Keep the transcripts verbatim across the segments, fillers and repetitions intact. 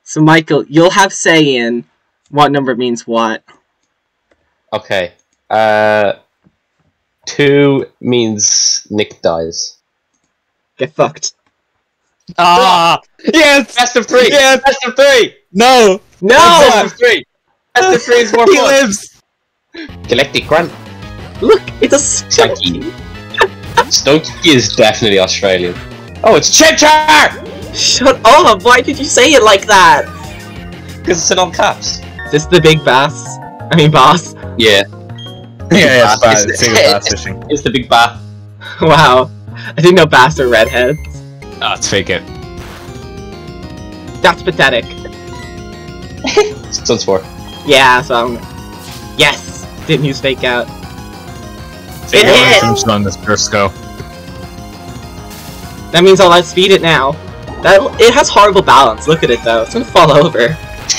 So, Michael, you'll have say in what number means what. Okay. Uh, two means Nick dies. Get fucked. Ah! Yes! Best of three! Yes! Best of three! No! No! Best of three! Best of three is more He fun! lives! Galactic Grunt. Look, it's a stinky. Stunky is definitely Australian. Oh, it's Chimchar! Shut up! Why did you say it like that? Because it's in all caps. Is this the big bass? I mean, boss. Yeah. Yeah, yeah, it's Bass. bad. It's single bass fishing. It's the big bath. Wow. I didn't know bass are redheads. Ah, let's fake it. That's pathetic. Sun's four. Yeah, so I'm... Yes! Didn't use fake out. Fake It it hit! comes on this first go. That means I'll outspeed it now. That It has horrible balance. Look at it, though. It's gonna fall over.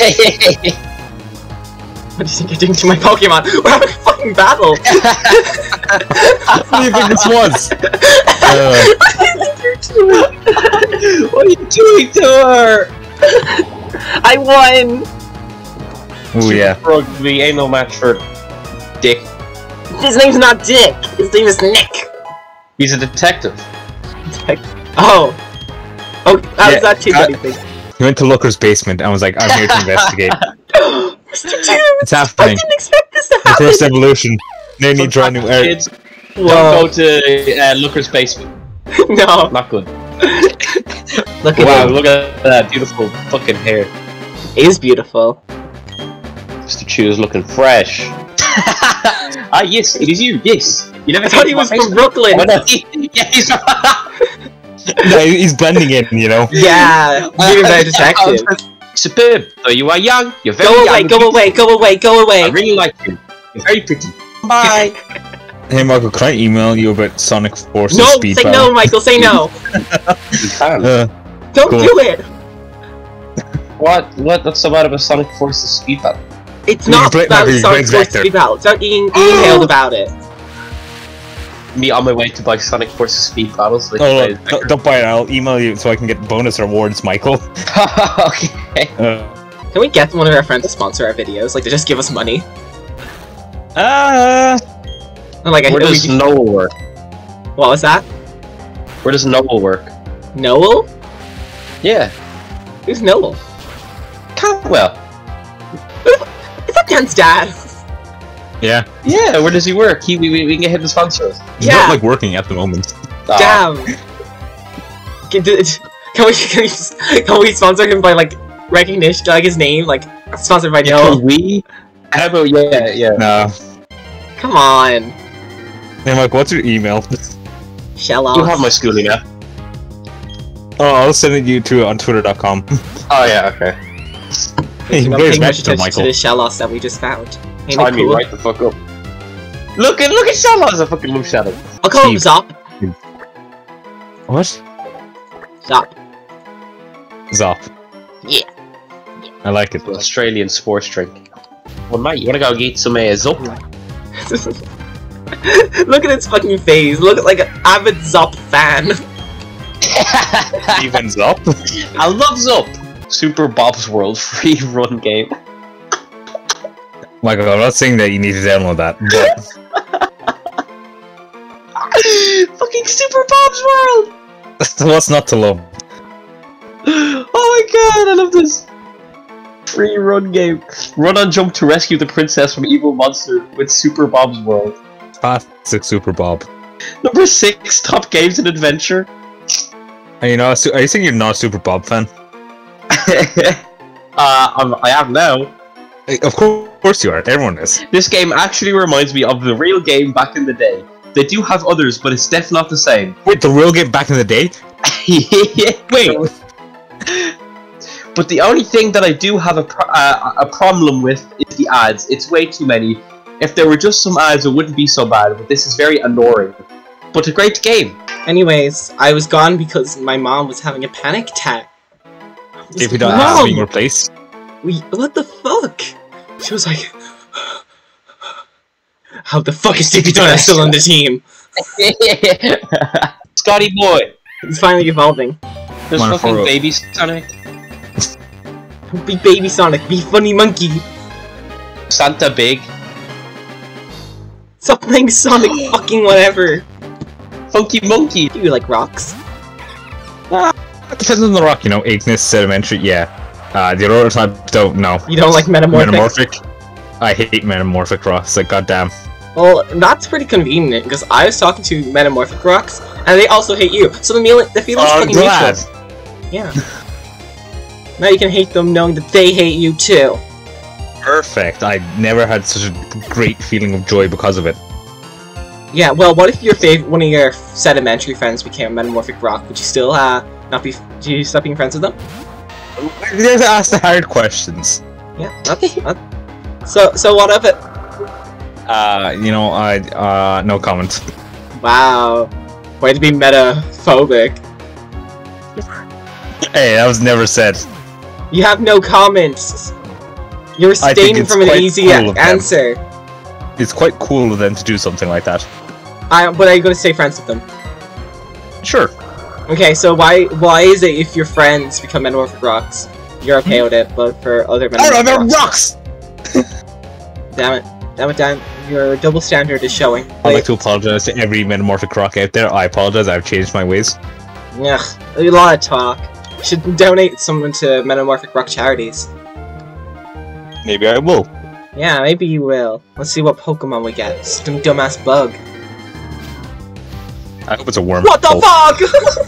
What do you think you're doing to my Pokemon? We're having a fucking battle! What do you think this was? Uh, What do you think you're doing? What are you doing to her? I won! oh yeah. Rugby ain't no match for Dick. His name's not Dick. His name is Nick. He's a detective. Oh. Oh, how Yeah, does that change uh, anything? He went to Looker's basement and was like, I'm here to investigate. Mister Two! It's I happening. didn't expect this to The happen! first evolution. They need to try new air. Kids, Whoa. don't go to uh, Looker's basement. No. Not good. Look at Wow, him. look at that beautiful fucking hair. It is beautiful. Mister Chew is looking fresh. Ah, yes, it is you, yes. You never I thought he was from Brooklyn! Oh, no. Yeah, he's from... No, he's blending in, you know? Yeah, you're very detective. Superb. So you are young, you're very Go young. away, go away, go away, go I away! really like you. You're very pretty. Bye. Hey Michael, can I email you about Sonic Forces No! speed Say battle? no, Michael, say no! You can. Uh, Don't Cool. do it! What? What? What's so bad about Sonic Forces speed battle? It's You can not play- about Michael, you can Sonic play Forces Vector. Speed Battle. It's about being emailed about it. Me on my way to buy Sonic Forces speed battles. With oh, look, don't, don't buy it, I'll email you so I can get bonus rewards, Michael. Okay. Uh, Can we get one of our friends to sponsor our videos? Like, to just give us money? uh, And, like, I Where we does could- Noel work? What was that? Where does Noel work? Noel? Yeah. Who's Noel? Cantwell. Is that Dan's dad? yeah. Yeah. Where does he work? He we, we we can get him to sponsor us. He's Yeah. not like working at the moment. Ah. Damn. Can, do- can we can we, can we sponsor him by like recognition, like his name, like sponsored by Yeah, Noel? we. How about yeah yeah. Nah. Come on, Hey Mike, what's your email? shell off. You have my school email. Oh, I'll send it you to on twitter dot com. Oh yeah. Okay. Hey, You're not where's paying much Metro, attention to Michael? the shell offs that we just found. Ain't Tie it me cool? right the fuck up. Look at look at Shadows. I fucking love Shadow. I'll call him Steve. Zop. What? Zop. Zop. Yeah. I like it. Australian sports drink. Well, mate, you wanna go get some uh, Zup? Look at its fucking face. Look at like an avid Zop fan. Even Zop? I love Zup. Super Bob's World free run game. Michael, I'm not saying that you need to download that, but Fucking Super Bob's World. what's not to love? Oh my god, I love this. Free run game. Run and jump to rescue the princess from evil monster with Super Bob's World. Classic Super Bob. Number six, top games and adventure. Are you, not a su- are you saying you're not a Super Bob fan? uh, I'm, I am now. Eh, Of course, of course you are. Everyone is. This game actually reminds me of the real game back in the day. They do have others, but it's definitely not the same. Wait, the real game back in the day? Wait. But the only thing that I do have a pro uh, a problem with is the ads. It's way too many. If there were just some ads, it wouldn't be so bad. But this is very annoying. But a great game. Anyways, I was gone because my mom was having a panic attack. If you don't Mom! ask being replaced. We, what the fuck? She was like, how the fuck is Sticky Donut still on the team? Scotty boy. He's finally evolving. There's Wanna fucking follow- baby Sonic. Don't be Baby Sonic, be Funny Monkey. Santa Big. Stop playing Sonic fucking whatever. Funky Monkey. Do you like rocks? Depends on the rock, you know, igneous, sedimentary, yeah. Uh, the other type don't know. You don't like metamorphic? Metamorphic? I hate metamorphic rocks, like goddamn. Well, that's pretty convenient, because I was talking to metamorphic rocks, and they also hate you. So the, meal the feeling's Oh, fucking glad. mutual. Yeah. Now you can hate them knowing that they hate you too. Perfect. I never had such a great feeling of joy because of it. Yeah, well, what if your favorite, one of your sedimentary friends became a metamorphic rock? Would you still uh, not be? Do you stop being friends with them? You have to ask the hard questions. Yeah, that's, that's so. So what of it? Uh, you know, I uh, no comment. Wow, way to be metaphobic. Hey, that was never said. You have no comments. You're I think abstaining it's from an quite easy cool a- of them. answer. It's quite cool of them to do something like that. I, but are you going to stay friends with them? Sure. Okay, so why why is it if your friends become metamorphic rocks, you're okay with it, but for other I metamorphic don't know, rocks, rocks! damn it, damn it, damn, your double standard is showing. I'd like to apologize to every metamorphic rock out there. I apologize, I've changed my ways. Ugh, a lot of talk. You should donate someone to metamorphic rock charities. Maybe I will. Yeah, maybe you will. Let's see what Pokemon we get. Some dumbass bug. I hope it's a worm. What the Oh. fuck?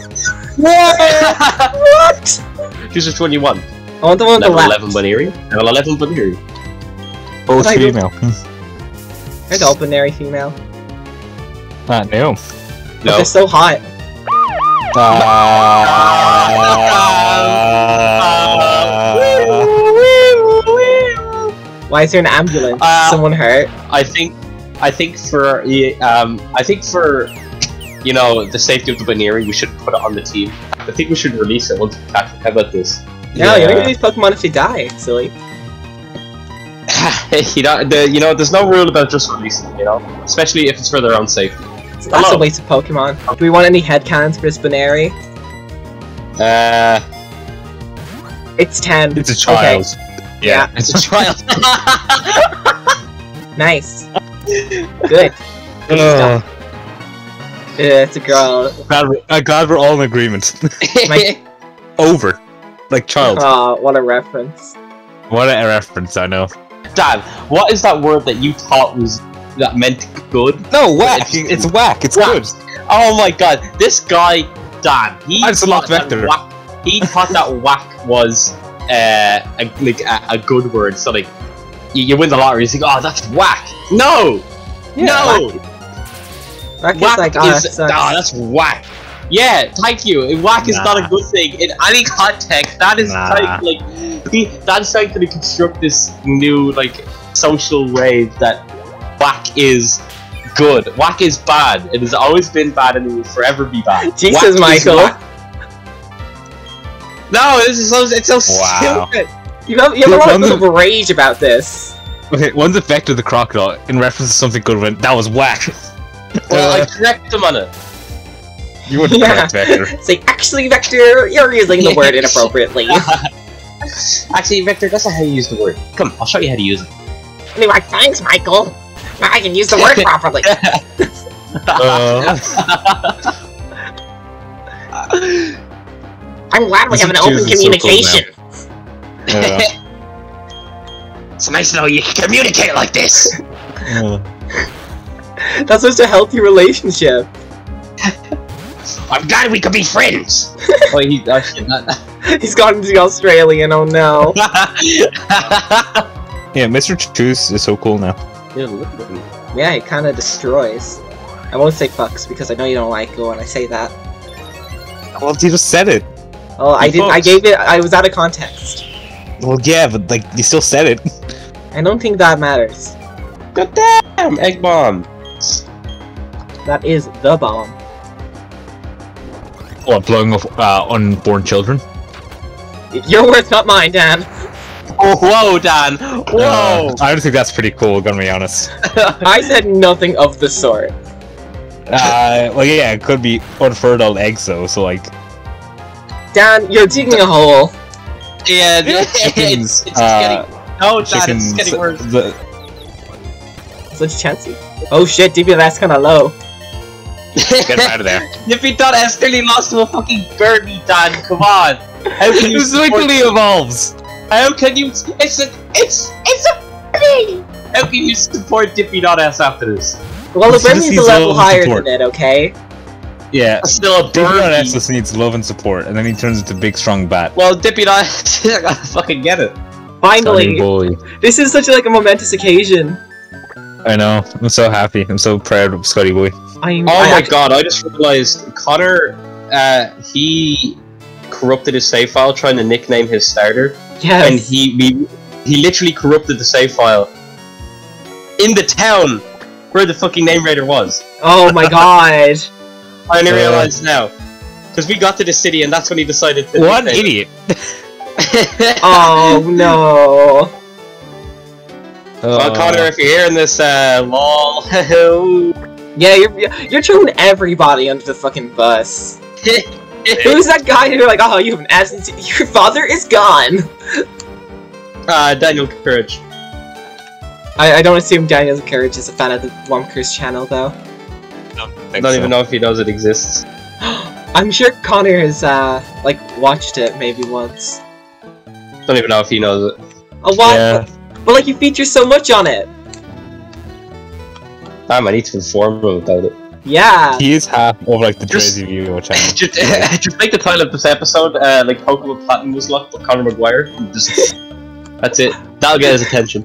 What? Choose which one you want. I want the one on the Level left. eleven Baneri. Level eleven Baneri. Both I don't- female. There's openary female. Ah, no. But No. they're so hot. Why is there an ambulance? Uh, Someone hurt? I think, I think for yeah, um, I think for, you know, the safety of the Baneri, we should put it on the team. I think we should release it once we catch it. How about this? No, you don't get these Pokemon if they die, silly. you know, the, you know, there's no rule about just releasing them, you know, especially if it's for their own safety. So that's Hello. a waste of Pokemon. Do we want any headcanons for this Baneri? Uh, It's ten. It's a child. Yeah. it's a child. Nice. Good. Good stuff. Yeah, it's a girl. Glad we're, I'm glad we're all in agreement. My- Over. Like child. Aw, what a reference. What a reference, I know. Dan, what is that word that you thought was that meant good? No, whack! It's- It's whack, it's Whack. good. Oh my god, this guy, Dan, he I just lost thought that vector. whack, he thought that whack was uh, a, like a, a good word. So like, you, you win the lottery, you think, oh, that's whack. No, no, That kid's whack like, oh, that is sucks. nah, that's whack. Yeah, thank you. Whack is not Nah. a good thing in any context. That is Nah. trying to, like, he, that's trying to construct this new like social way that whack is good. Whack is bad. It has always been bad and it will forever be bad. Jesus, Whack is Michael. whack. No, this is so, it's so Wow. stupid. You have, you have a lot One of rage about this. Okay, one's affected the crocodile in reference to something good when that was whack. Well, I Uh, correct him on it. you wouldn't Yeah. correct Vector. Say, actually, Vector, you're using the word inappropriately. Actually, Victor, that's not how you use the word. Come, I'll show you how to use it. Anyway, thanks, Michael. Now I can use the word properly. Uh, I'm glad we This have an is open choosing so cool communication. uh, It's nice to know you can communicate like this. uh, That's just a healthy relationship. I'm glad we could be friends. oh, he, oh shit, not. He's gone to the Australian, oh no. yeah, Mister Choose is so cool now. Yeah, he kinda destroys. I won't say fucks because I know you don't like it when I say that. Well, you just said it. Oh, I He didn't. I fucks. gave it. I was out of context. Well, yeah, but like you still said it. I don't think that matters. God damn, egg bomb. That is the bomb. What, blowing up uh, unborn children? Your words, not mine, Dan. Oh, whoa, Dan. Whoa. Uh, I don't think that's pretty cool, gonna be honest. I said nothing of the sort. Uh, well, yeah, it could be unfertile eggs though. So like, Dan, you're digging a hole. Yeah, Yeah, it's, chickens, it's uh, getting no, Dad, chickens. it's getting worse. The, Such chancy. Oh shit, D B, that's kind of low. get him out of there. Nippy Dot has nearly lost to a fucking birdie, Dad. Come on. How can you This support? literally evolves. How can you? It's a, it's, it's a birdie. How can you support Dippy Dot S after this? Well, the It's just Birdie's a he's level low in higher support. than it, okay? Yeah. Still a Dippy Dot S birdie. just needs love and support, and then he turns into big, strong bat. Well, Dippy Dot, I gotta fucking get it. Finally! Sonny boy. This is such like a momentous occasion. I know. I'm so happy. I'm so proud of Scotty boy. I'm, Oh I my act- god! I just realized Connor, uh, he corrupted his save file trying to nickname his starter, Yes. and he, he he literally corrupted the save file in the town where the fucking name raider was. Oh my god. I only Uh, realized now. Because we got to the city and that's when he decided to What an nickname idiot! it. Oh no. Well, Connor, if you're hearing this, uh, lol. Yeah, you're you're throwing everybody under the fucking bus. Who's that guy who you're like, oh, you have an absentee? Your father is gone. uh, Daniel Courage. I, I don't assume Daniel Courage is a fan of the Womkers channel, though. I don't even know if he knows it exists. I'm sure Connor has, uh, like, watched it maybe once. Don't even know if he knows it. Oh, what? Yeah. But, but, like, you feature so much on it. Damn, I need to inform him about it. Yeah. He is half of like the Just- Jersey View channel. just, just make the title of this episode, uh, like Pokemon Platinum was locked with Conor McGuire. and Just, that's it. That'll get his attention.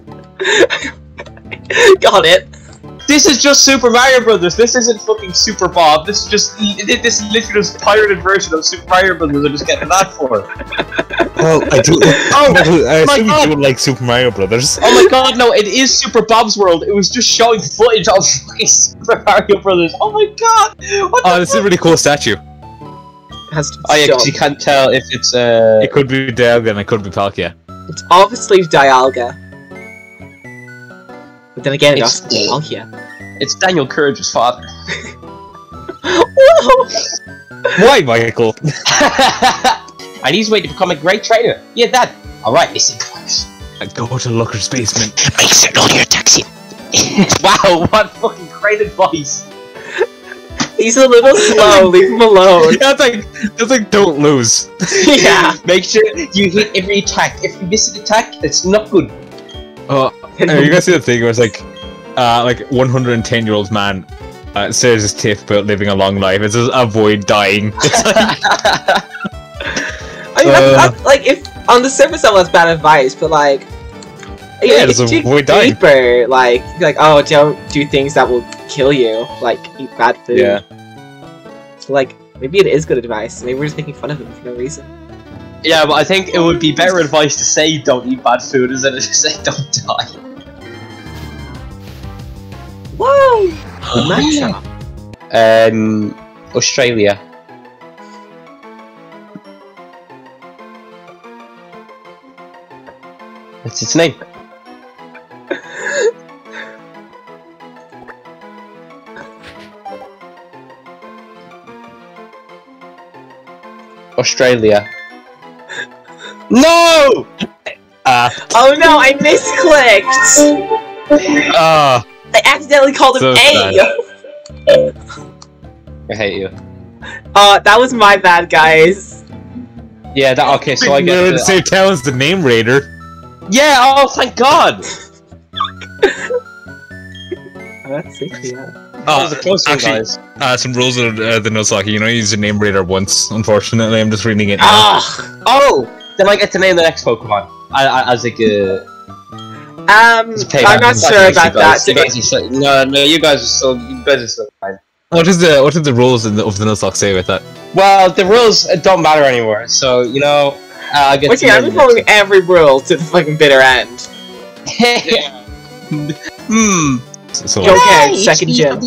Got it. This is just Super Mario Brothers. This isn't fucking Super Bob. This is just this is literally just pirated version of Super Mario Brothers. I'm just getting that for. Well, I do. Oh, I my assume God. you do like Super Mario Brothers. Oh my god, no! It is Super Bob's World. It was just showing footage of fucking Super Mario Brothers. Oh my god! What the Oh, this is a really cool statue. Has to be I shown. actually can't tell if it's uh. It could be Dialga and it could be Palkia. It's obviously Dialga. But then again, It's- it's Palkia. It's Daniel Courage's father. Whoa! Why, Michael? And he's waiting to become a great trainer. Yeah, Dad. All right, listen, guys. Go to Looker's basement. Make certain you're taxi. Wow, what fucking great advice. He's a little slow, leave him alone. That's like, that's like, don't lose. Yeah. Make sure you hit every attack. If you miss an attack, it's not good. Oh, uh, you guys see the thing where it's like, uh, like one hundred ten year old man uh, says his tip about living a long life. It says avoid dying. It's like, I mean, that's, Uh. that's, like, if on the surface that was bad advice, but like, Yeah, if just you avoid dig dying. deeper, like, like, oh, don't do things that will kill you, like eat bad food. yeah. So, like, maybe it is good advice. Maybe we're just making fun of him for no reason. Yeah, but I think it would be better advice to say don't eat bad food instead of just say don't die. Whoa! Matcha. Um, Australia. What's its name? Australia. No! Uh, Oh no, I misclicked! uh, I accidentally called him So A! I hate you. Uh, that was my bad, guys. Yeah, that okay, so I you're get in the same town as the name raider. Yeah, oh thank god! Oh, that's sick, yeah. That was a close one, actually- guys. Uh, some rules of uh, the Nuzlocke. You know, you use the name raider once. Unfortunately, I'm just reading it now. Ah! Oh! Then I get to name the next Pokemon. I, I, as like a... Um, as a payback. I'm not Fuck sure you about guys. that. You guys are so, no, no, you guys are still, you guys are still fine. What is the what did the rules in the, of the Nuzlocke say about that? Well, the rules uh, don't matter anymore, so, you know, uh, I get Which, to yeah, name I'm the following next every rule to the fucking bitter end. one. Hmm. So, so Okay, second gym.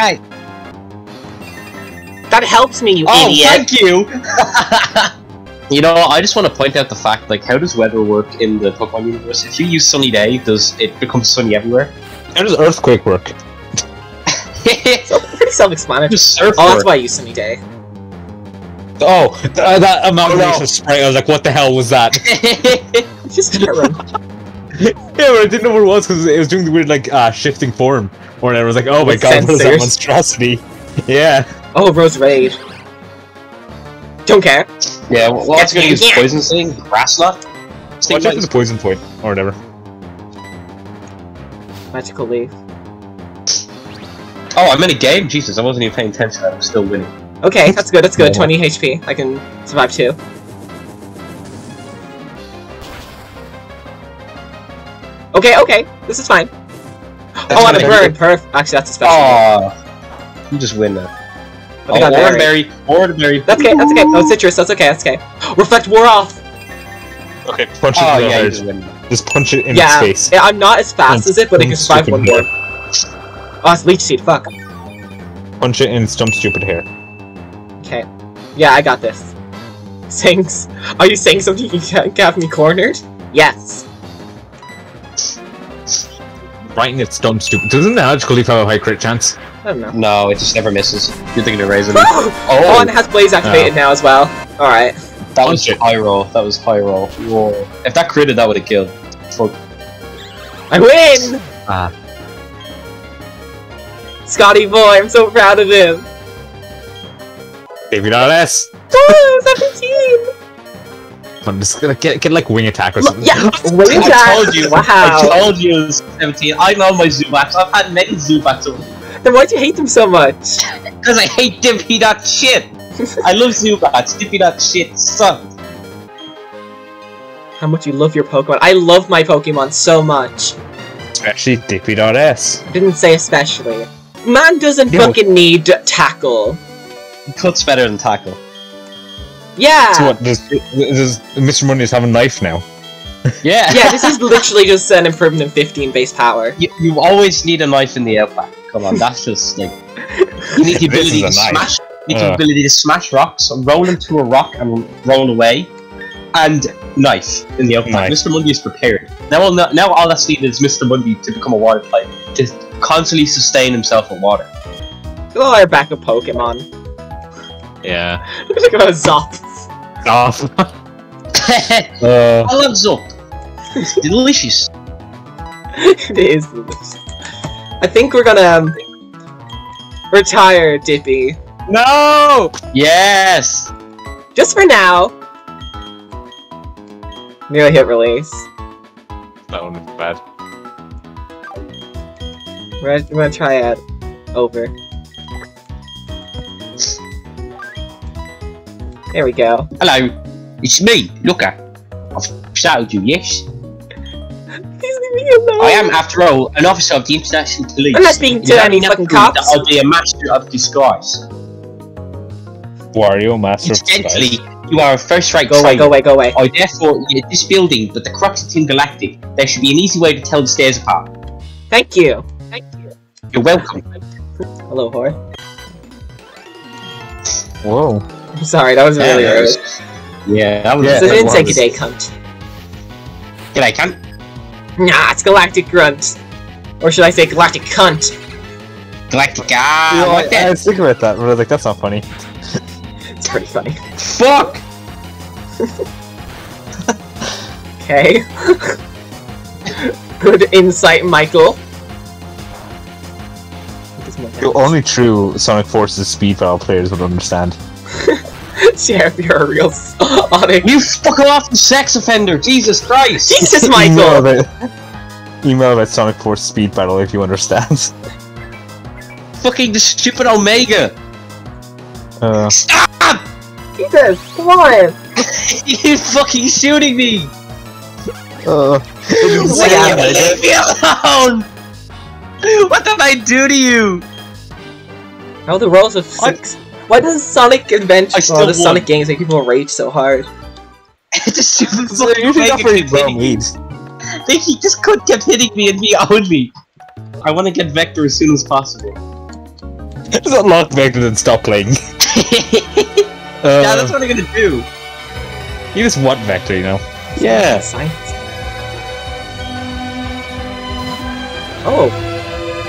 That helps me, you Oh, idiot. thank you! You know, I just want to point out the fact, like, how does weather work in the Pokemon universe? If you use sunny day, does it become sunny everywhere? how does earthquake work? So, pretty self-explanatory. Just surf Oh, that's work. why I use Sunny Day. Oh, th that amalgamation Oh, no. sprite. I was like, what the hell was that? Just Karen. Yeah, but I didn't know what it was because it was doing the weird like uh, shifting form. Or I was like, oh my With god, what is that sensors. monstrosity? Yeah. Oh, Rose Raid. Don't care. Yeah, well, what's gonna use Yeah. poison sting? Grass knot? Watch out for the poison point or whatever. Magical leaf. Oh, I'm in a game? Jesus, I wasn't even paying attention. I'm still winning. Okay, that's good. That's good. No. twenty H P. I can survive too. Okay, okay. This is fine. Oh, I'm a burn. Perf. Actually, that's a special. Oh, you just win now. But I got Oh, berry. Oranberry, Oranberry. That's okay. That's okay. Oh, citrus. That's okay. That's okay. Reflect wore off. Okay, punch it Oh, in the yeah, you head. just win. Just punch it in Yeah. its face. Yeah, I'm not as fast Don't- as it, but it can don't survive one stupid more. Oh, it's leech seed. Fuck. Punch it in its dumb stupid hair. Okay. Yeah, I got this. Sings. Are you saying something you can't have me cornered? Yes. Right in its dumb stupid. Doesn't the magical leaf have a high crit chance? I don't know. No, it just never misses. You're thinking of raising it. Oh, Oh, and it has blaze activated now as well. Alright. that was punch it. high roll. That was high roll. Whoa. If that critted, that would have killed. Fuck. I win! Ah. Scotty boy, I'm so proud of him. Maybe not S. Oh, seventeen! I'm just gonna get get like wing attack or Look, something. yeah, wing I attack! told you. Wow. I told you it was seventeen. I know my Zubats. I've had many Zubats over. Then why'd you hate them so much? Because I hate Dippy that shit. I love Zubats. Dippy that shit sucked. How much you love your Pokemon. I love my Pokemon so much. Especially Dippy.S. I didn't say especially. Man doesn't Yeah, fucking need tackle. Cuts better than tackle. Yeah! So what, does, does Mister Money is having life now? Yeah. Yeah, this is literally just an improvement in fifteen base power. You, you always need a knife in the outback. Come on, that's just like you need the This is ability a to knife. smash. You need the Uh. ability to smash rocks, roll into a rock, and roll away, and knife in the outback. Knife. Mister Mundy is prepared. Now, all, now all that's needed is Mister Mundy to become a water type to constantly sustain himself with water. Oh, our backup Pokemon. Yeah. Look at those Zops. Off. I uh, love Zup. It's delicious. It is delicious. I think we're gonna um, retire Dippy. no! Yes. Just for now. Nearly hit release. That one was bad. We're, we're gonna try it over. There we go. Hello, it's me, Looker. I've shouted you, yes? Please leave me alone. I am, after all, an officer of the International Police. I'm not speaking to You any don't fucking know that cops. I'll be a master of disguise. Wario, Master of Incidentally, Disguise. you are a first-rate Go away, trainer. go away, go away. I therefore, at this building, but the crux of Team Galactic, there should be an easy way to tell the stairs apart. Thank you. You're welcome. Hello, whore. Whoa. I'm sorry, that was really Yeah, rude. Yeah, that was. Yeah, So I that didn't say was. g'day, cunt. G'day, cunt. Nah, it's Galactic Grunt. Or should I say Galactic Cunt? Galactic. Ah, Yeah, I like I, I that. was thinking about that, but I was like, that's not funny. It's pretty funny. Fuck. Okay. Good insight, Michael. Only true Sonic Forces speed battle players would understand. Sheriff, you're a real Sonic. You fuck off, you sex offender! Jesus Christ! Jesus, Email Michael! about, email about Sonic Force speed battle if you understand. Fucking the stupid Omega! Uh, Stop! Jesus, come on! You're fucking shooting me! uh, Why Yeah. you leave me alone? What did I do to you? How the rolls of six? Why does Sonic Adventure I still or the won. Sonic games make people rage so hard? the stupid so fucking usually not Omega very kept well hitting me. made. They he just could kept hitting me and me only. I want to get Vector as soon as possible. Just unlock Vector and stop playing. yeah, Uh, that's what I'm gonna do. You just want Vector, you know. Yeah. Science. Oh,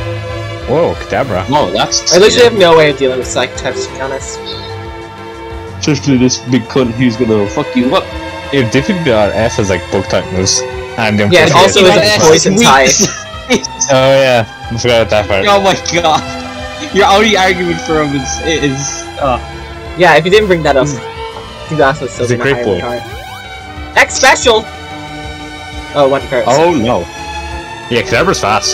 Whoa, Kadabra. No, that's. I literally have no way of dealing with psych types, to be honest. Especially this big cunt who's gonna fuck you up. If difficult on F has like bug type moves, and then Yeah, it also Yeah, is a yeah, poison it's type. weak. Oh yeah, I forgot about that part. Oh my god. Your only argument for him is is uh Yeah, if you didn't bring that up, I think that's what's still He's a been great higher boy. card. X special. Oh, one card. oh no. Yeah, Cadaver's fast.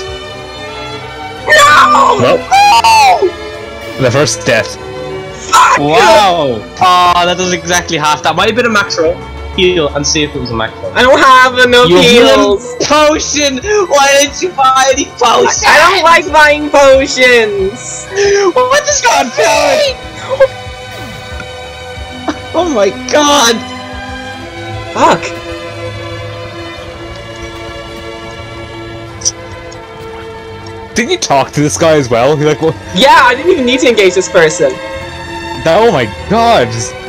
No! Well, the first death. Wow! Oh, that does exactly half that. Might have been a macro. Heal and see if it was a macro. I don't have enough You heals. Potion! Why didn't you buy any potions? I don't like buying potions. What is going on? Oh my god! Fuck. Didn't you talk to this guy as well? You're like, what? Yeah, I didn't even need to engage this person. Oh my god! Just